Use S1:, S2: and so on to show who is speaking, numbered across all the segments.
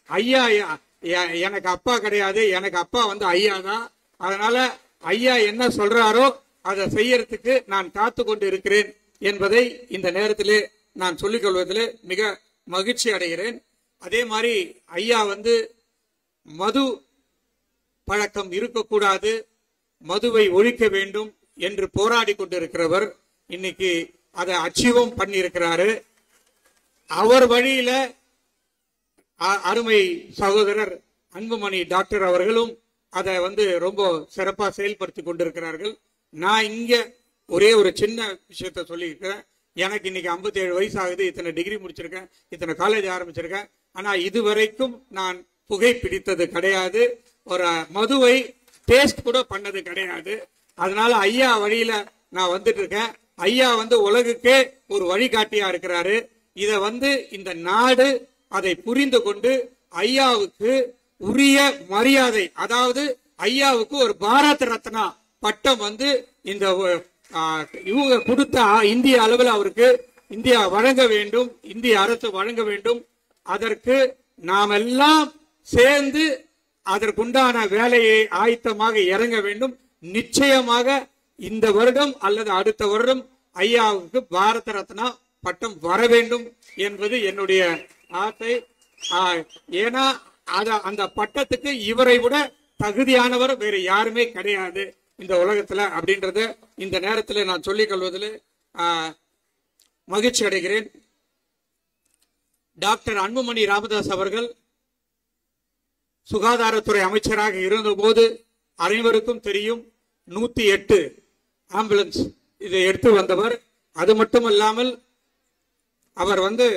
S1: ஐயா எனக்கு அப்பா கிடையாது, எனக்கு அப்பா வந்து ஐயா தான். அதனால ஐயா என்ன சொல்றாரோ அதை செய்யறதுக்கு நான் காத்து கொண்டு இருக்கிறேன் என்பதை இந்த நேரத்திலே நான் சொல்லிக் கொள்வதில் மிக மகிழ்ச்சி அடைகிறேன். அதே மாதிரி ஐயா வந்து மது பழக்கம் இருக்கக்கூடாது, மதுவை ஒழிக்க வேண்டும் என்று போராடி கொண்டிருக்கிறவர். இன்னைக்கு அதை அச்சீவம் பண்ணியிருக்கிறாரு. அவர் வழியில அருமை சகோதரர் அன்புமணி டாக்டர் அவர்களும் அதை வந்து ரொம்ப சிறப்பாக செயல்படுத்தி கொண்டிருக்கிறார்கள். நான் இங்க ஒரே ஒரு சின்ன விஷயத்த சொல்லியிருக்கிறேன். எனக்கு இன்னைக்கு 57 வயசு ஆகுது, இத்தனை டிகிரி முடிச்சிருக்கேன், இத்தனை காலேஜ் ஆரம்பிச்சிருக்கேன். ஆனா இதுவரைக்கும் நான் புகை பிடித்தது கிடையாது, ஒரு மதுவை டேஸ்ட் கூட பண்ணது கிடையாது. அதனால ஐயா வழியில நான் வந்துட்டு இருக்கேன். ஐயா வந்து உலகுக்கே ஒரு வழிகாட்டியா இருக்கிறாரு. இத வந்து இந்த நாடு அதை புரிந்து கொண்டு ஐயாவுக்கு உரிய மரியாதை, அதாவது ஐயாவுக்கு ஒரு பாரத் ரத்னா பட்டம் வந்து இந்த இவங்க கொடுத்த இந்திய அளவில் அவருக்கு இந்தியா வழங்க வேண்டும், இந்திய அரசு வழங்க வேண்டும். அதற்கு நாம் எல்லாம் சேர்ந்து அதற்குண்டான வேலையை ஆயத்தமாக இறங்க வேண்டும். நிச்சயமாக இந்த வருடம் அல்லது அடுத்த வருடம் ஐயாவுக்கு பாரத ரத்னா பட்டம் வர வேண்டும் என்பது என்னுடைய ஆசை. ஏன்னா அந்த பட்டத்துக்கு இவரை விட தகுதியானவர் வேறு யாருமே கிடையாது இந்த உலகத்துல அப்படின்றத இந்த நேரத்தில் நான் சொல்லிக் கொள்வதில் மகிழ்ச்சி அடைகிறேன். டாக்டர் அன்புமணி ராமதாஸ் அவர்கள் சுகாதாரத்துறை அமைச்சராக இருந்தபோது அனைவருக்கும் தெரியும், 108 ஆம்புலன்ஸ் இதை எடுத்து வந்தவர். அது மட்டுமல்லாமல் அவர் வந்து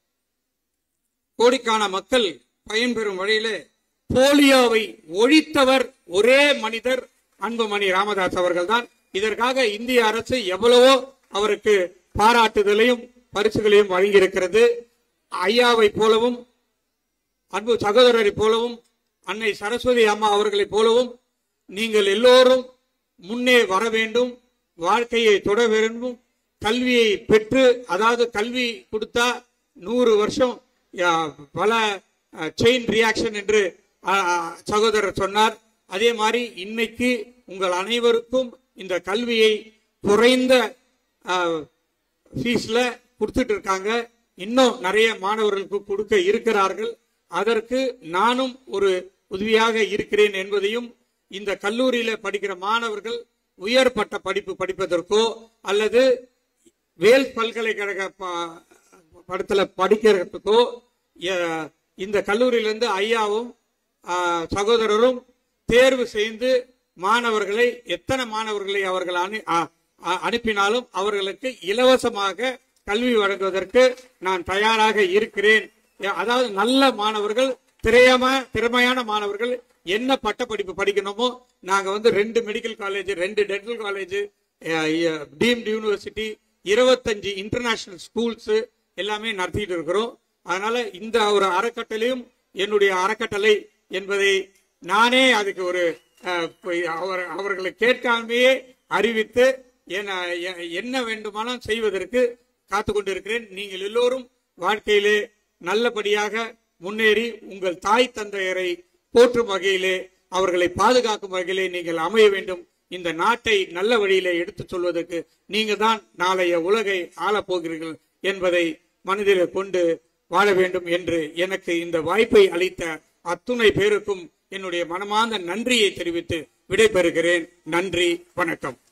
S1: கோடிக்கான மக்கள் பயன்பெறும் வழியிலே போலியோவை ஒழித்தவர் ஒரே மனிதர் அன்புமணி ராமதாஸ் அவர்கள் தான். இதற்காக இந்திய அரசு எவ்வளவோ அவருக்கு பாராட்டுதலையும் பரிசுகளையும் வழங்கியிருக்கிறது. ஐயாவை போலவும் அன்பு சகோதரரை போலவும் அன்னை சரஸ்வதி அம்மா அவர்களை போலவும் நீங்கள் எல்லோரும் முன்னே வர வேண்டும், வாழ்க்கையை தொட வேண்டும், கல்வியை பெற்று, அதாவது கல்வி கொடுத்தா 100 வருஷம் பல செயின் ரியாக்ஷன் என்று சகோதரர் சொன்னார். அதே மாதிரி இன்னைக்கு உங்கள் அனைவருக்கும் இந்த கல்வியை குறைந்த ஃபீஸ்ல கொடுத்துட்டு இருக்காங்க. இன்னும் நிறைய மாணவர்களுக்கு கொடுக்க இருக்கிறார்கள். அதற்கு நானும் ஒரு உதவியாக இருக்கிறேன் என்பதையும், இந்த கல்லூரியில படிக்கிற மாணவர்கள் உயர் பட்ட படிப்பு படிப்பதற்கோ அல்லது வேல் பல்கலைக்கழக படத்துல படிக்கிறதுக்கோ இந்த கல்லூரியிலிருந்து ஐயாவும் சகோதரரும் தேர்வு செய்து மாணவர்களை, எத்தனை மாணவர்களை அவர்கள் அனுப்பினாலும் அவர்களுக்கு இலவசமாக கல்வி வழங்குவதற்கு நான் தயாராக இருக்கிறேன். அதாவது நல்ல மாணவர்கள், திறமையான மாணவர்கள் என்ன பட்ட படிப்பு படிக்கணுமோ நாங்க வந்து 2 medical college, 2 dental college, deemed university, 25 international schools எல்லாமே நடத்திட்டு இருக்கிறோம். அதனால இந்த ஒரு அறக்கட்டளையும் என்னுடைய அறக்கட்டளை என்பதை நானே அதுக்கு ஒரு அவர்களை கேட்காமையே அறிவித்து என்ன வேண்டுமானாலும் செய்வதற்கு காத்து கொண்டிருக்கிறேன். நீங்கள் எல்லோரும் வாழ்க்கையிலே நல்லபடியாக முன்னேறி உங்கள் தாய் தந்தையரை போற்றும் வகையிலே, அவர்களை பாதுகாக்கும் வகையிலே நீங்கள் அமைய வேண்டும். இந்த நாட்டை நல்ல வழியிலே எடுத்துச் சொல்வதற்கு நீங்க தான் நாளைய உலகை ஆளப்போகிறீர்கள் என்பதை மனதிலே கொண்டு வாழ வேண்டும் என்று எனக்கு இந்த வாய்ப்பை அளித்த அத்துணை பேருக்கும் என்னுடைய மனமார்ந்த நன்றியை தெரிவித்து விடைபெறுகிறேன். நன்றி, வணக்கம்.